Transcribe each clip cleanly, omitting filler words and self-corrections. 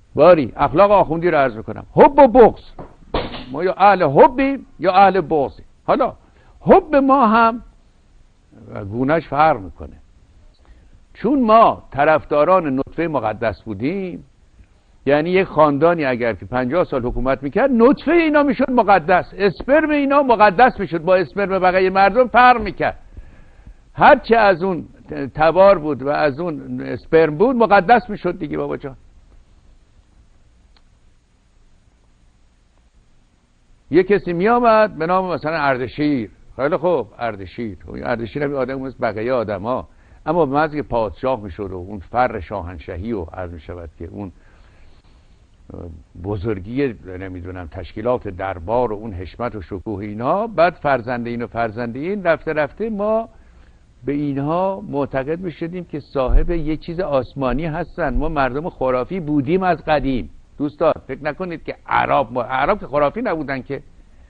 باری اخلاق آخوندی رو عرض میکنم. حب و بغض، ما یا اهل حبیم یا اهل بغضیم. حالا حب ما هم گونهش فرق میکنه، چون ما طرفداران نطفه مقدس بودیم. یعنی یک خاندانی اگر که 50 سال حکومت میکرد، نطفه اینا میشد مقدس، اسپرم اینا مقدس میشد، با اسپرم بقیه مردم فرق میکرد. هرچه از اون تبار بود و از اون اسپرم بود مقدس میشد دیگه بابا جان. یه کسی میامد به نام مثلا اردشیر، خیلی خوب اردشیر، اردشیر هم آدم مثل بقیه آدم ها، اما به محض که پادشاه میشد و اون فر شاهنشهی و عرض میشود که اون بزرگی نمیدونم تشکیلات دربار و اون حشمت و شکوه اینها، بعد فرزنده این و فرزنده این، رفته رفته ما به اینها معتقد میشدیم که صاحب یه چیز آسمانی هستن. ما مردم خرافی بودیم از قدیم دوستان. فکر نکنید که عرب که خرافی نبودن که.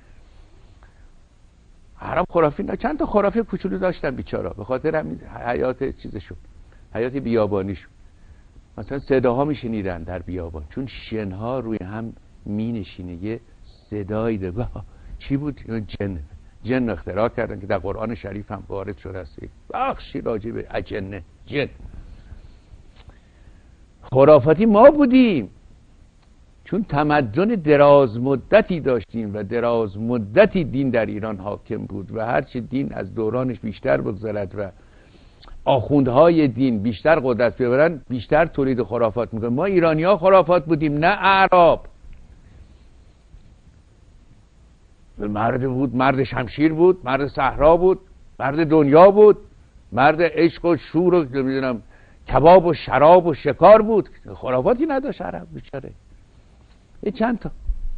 عرب خرافی نه، چند تا خرافی کوچولو داشتن بیچارا، به خاطر همین حیات چیزشون، حیات بیابانیشون. مثلا صداها میشنیدن در بیابان، چون شنها روی هم مینشینه، یه صدایی ده. چی بود؟ جن اختراع کردن که در قرآن شریف هم وارد شده است، بخشی راجع به اجنه، جن. خرافاتی ما بودیم، چون تمدن دراز مدتی داشتیم و دراز مدتی دین در ایران حاکم بود و هرچی دین از دورانش بیشتر بگذرد و آخوندهای دین بیشتر قدرت ببرن، بیشتر تولید خرافات میکنن. ما ایرانی ها خرافات بودیم، نه اعراب. مرد بود، مرد شمشیر بود، مرد صحرا بود، مرد دنیا بود، مرد عشق و شور و نمیدونم کباب و شراب و شکار بود. خرافاتی نداشت عرب بیچاره. یه چند تا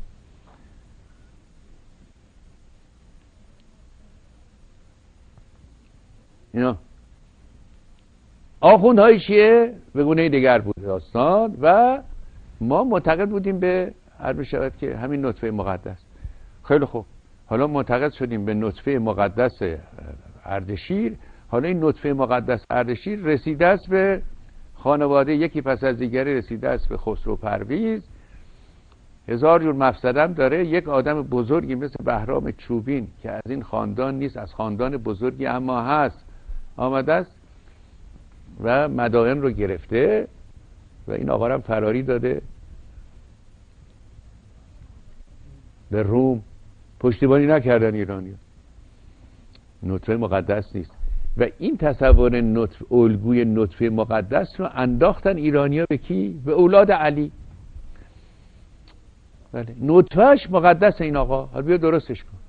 اینا آخوندهای شیعه به گونه دیگر بود داستان، و ما معتقد بودیم به هر بشود که همین نطفه مقدس. خیلی خوب، حالا معتقد شدیم به نطفه مقدس اردشیر. حالا این نطفه مقدس اردشیر رسیده است به خانواده، یکی پس از دیگری رسیده است به خسرو پرویز. هزار جور مفسدم داره. یک آدم بزرگی مثل بهرام چوبین که از این خاندان نیست، از خاندان بزرگی اما هست، آمده است و مدائن رو گرفته و این آقا رو فراری داده به روم. پشتیبانی نکردن ایرانی. نطفه مقدس نیست. و این تصور الگوی نطفه مقدس رو انداختن ایرانی‌ها به کی؟ به اولاد علی. بله، نطفهش مقدس این آقا، حالا بیا درستش کن.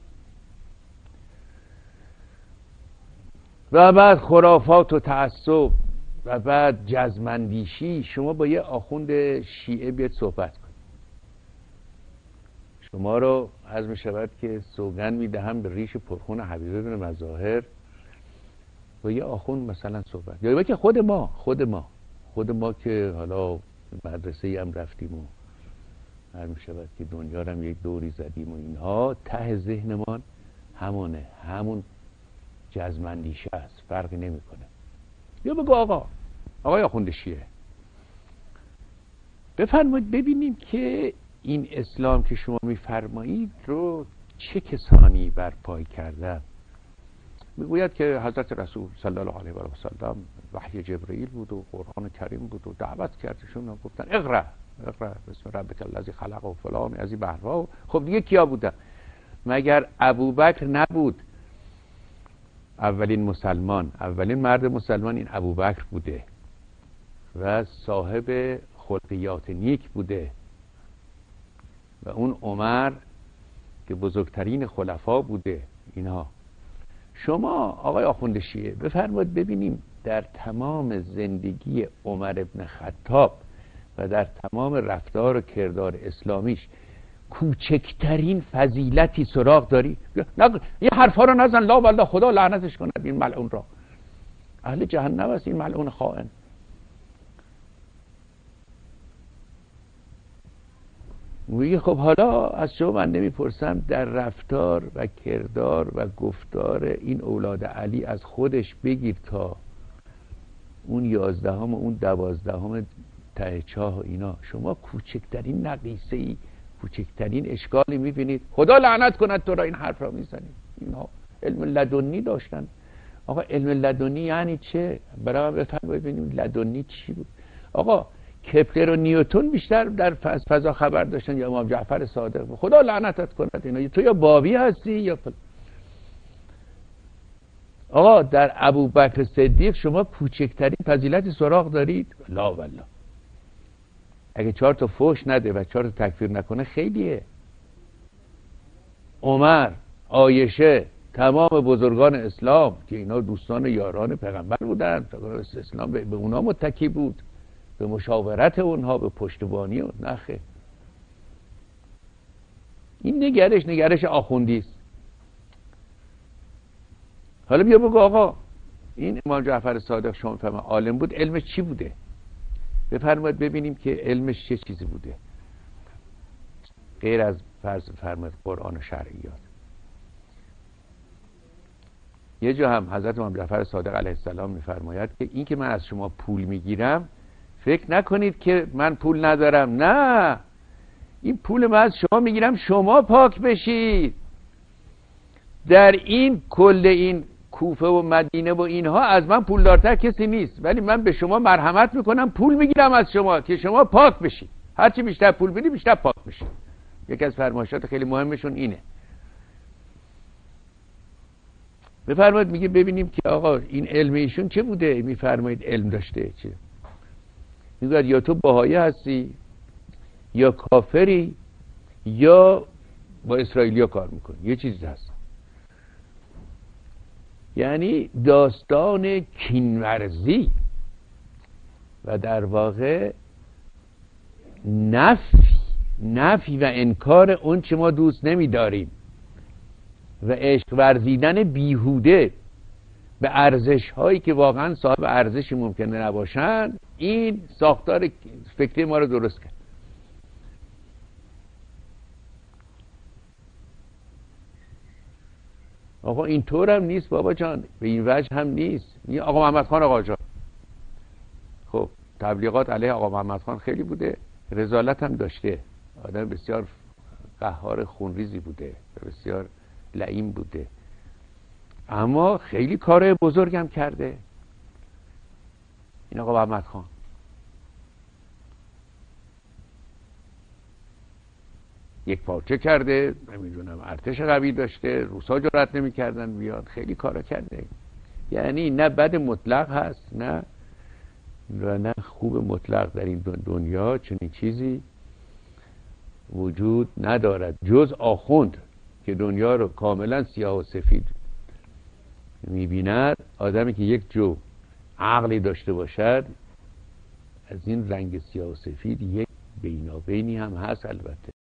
و بعد خرافات و تعصب و بعد جزمندیشی. شما با یه آخوند شیعه بیاد صحبت کن، شما رو عرض می شود که سوگند می دهم به ریش پرخون حبیب بن مظاهر، با یه آخوند مثلا صحبت، یا که خود ما که حالا مدرسه هم رفتیم و عرض می شود که دنیا رو هم یک دوری زدیم و اینها، ته ذهنمان همونه، همون جزمندیشه است، فرقی نمی کنه. یا بگو آقای آخوند شیعه بفرمایید ببینیم که این اسلام که شما میفرمایید رو چه کسانی برپای کردن. میگوید که حضرت رسول صلی الله علیه و سلم وحی جبرئیل بود و قرآن کریم بود و دعوت کردشون و گفتن اقرا بسم ربک الذی خلق و فلان از این بحرها. خب دیگه کیا بودن؟ مگر ابوبکر نبود اولین مسلمان؟ اولین مرد مسلمان این ابوبکر بوده و صاحب خلقیات نیک بوده، و اون عمر که بزرگترین خلفا بوده. اینها شما آقای آخوند شیعه بفرمایید ببینیم در تمام زندگی عمر ابن خطاب و در تمام رفتار و کردار اسلامیش کوچکترین فضیلتی سراغ داری؟ یه حرفا رو نزن، لا والله خدا لعنتش کند این ملعون را، اهل جهنم است این ملعون خائن. میگه خب حالا از شما من نمیپرسم در رفتار و کردار و گفتار این اولاد علی از خودش بگیر تا اون 11 و اون 12 ته چاه و اینا شما کوچکترین نقیصه ای، کوچکترین اشکالی میبینید خدا لعنت کند تو را این حرف را میزنید. اینا علم لدنی داشتن. آقا علم لدنی یعنی چه؟ برای من بفرمایید ببینیم لدنی چی بود. آقا کپلر و نیوتن بیشتر در فضا خبر داشتن یا امام جعفر صادق؟ خدا لعنتت کند اینا. تو یا بابی هستی یا آقا در ابوبکر صدیق شما کوچکترین فضیلتی سراغ دارید؟ لا والله. اگه 4 تا فحش نده و 4 تا تکفیر نکنه خیلیه. عمر، عایشه، تمام بزرگان اسلام که اینا دوستان یاران پیغمبر بودن، اسلام به اونا متکی بود، به مشاورت اونها، به پشتیبانی اون. نخه این نگرش آخوندی است. حالا بیا بگو آقا این امام جعفر صادق شما میفهمه عالم بود، علمش چی بوده؟ بفرمایید ببینیم که علمش چه چیزی بوده غیر از فرض فرمایید قرآن و شرعیات. یه جا هم حضرت امام جعفر صادق علیه السلام میفرماید که این که من از شما پول میگیرم فکر نکنید که من پول ندارم، نه، این پول من از شما میگیرم شما پاک بشید. در این کل این کوفه و مدینه و اینها از من پولدارتر کسی نیست، ولی من به شما مرحمت میکنم، پول میگیرم از شما که شما پاک بشید. هرچی بیشتر پول بدی بیشتر پاک بشید. یکی از فرمایشات خیلی مهمشون اینه. بفرمایید میگه ببینیم که آقا این علم ایشون چه بوده؟ میفرمایید علم داشته چه؟ میگه یا تو بهایی هستی یا کافری یا با اسرائیلیا کار میکنی، یه چیزی هست. یعنی داستان کینورزی و در واقع نفی و انکار اون چه ما دوست نمیداریم و عشق ورزیدن بیهوده به ارزش هایی که واقعا صاحب ارزشی ممکنه نباشن، این ساختار فکری ما رو درست کرد. آقا اینطور هم نیست بابا جان، به این وجه هم نیست. آقا محمد خان آقا جان، خب تبلیغات علیه آقا محمد خان خیلی بوده، رذالت هم داشته، آدم بسیار قهار خونریزی بوده، بسیار لعیم بوده، اما خیلی کار بزرگم کرده این آقا محمد خان. یک پارچه کرده، نمیدونم ارتش قوی داشته، روسا جرأت نمی‌کردن بیاد، خیلی کارا کرده. یعنی نه بد مطلق هست نه خوب مطلق. در این دنیا چنین چیزی وجود ندارد جز آخوند که دنیا رو کاملا سیاه و سفید می‌بیند. آدمی که یک جو عقلی داشته باشد از این رنگ سیاه و سفید یک بینابینی هم هست البته.